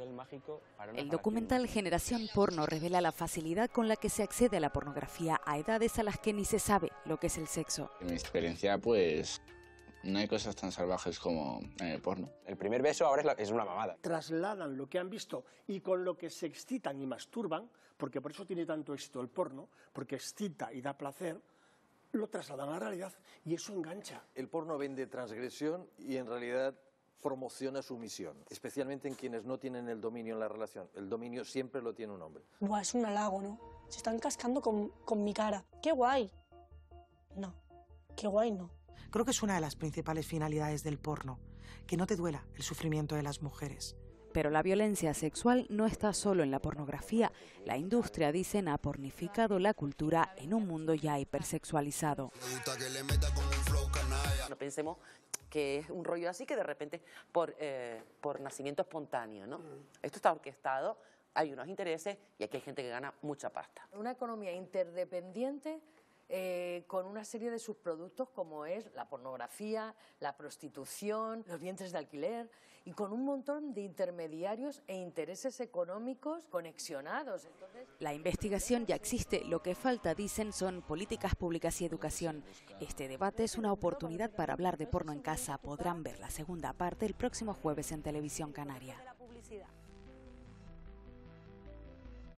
papel mágico para una El falacia documental humana. Generación Porno revela la facilidad con la que se accede a la pornografía a edades a las que ni se sabe lo que es el sexo. En mi experiencia, pues, no hay cosas tan salvajes como en el porno. El primer beso ahora es una mamada. Trasladan lo que han visto y con lo que se excitan y masturban, porque por eso tiene tanto éxito el porno, porque excita y da placer, lo trasladan a la realidad y eso engancha. El porno vende transgresión y en realidad promociona sumisión, especialmente en quienes no tienen el dominio en la relación. El dominio siempre lo tiene un hombre. Buah, es un halago, ¿no? Se están cascando con mi cara. ¡Qué guay! No, qué guay no. Creo que es una de las principales finalidades del porno, que no te duela el sufrimiento de las mujeres. Pero la violencia sexual no está solo en la pornografía. La industria, dicen, ha pornificado la cultura en un mundo ya hipersexualizado. No pensemos que es un rollo así que de repente por nacimiento espontáneo, ¿no? Esto está orquestado, hay unos intereses y aquí hay gente que gana mucha pasta. Una economía interdependiente con una serie de subproductos como es la pornografía, la prostitución, los vientres de alquiler y con un montón de intermediarios e intereses económicos conexionados. Entonces, la investigación ya existe, lo que falta, dicen, son políticas públicas y educación. Este debate es una oportunidad para hablar de porno en casa. Podrán ver la segunda parte el próximo jueves en Televisión Canaria.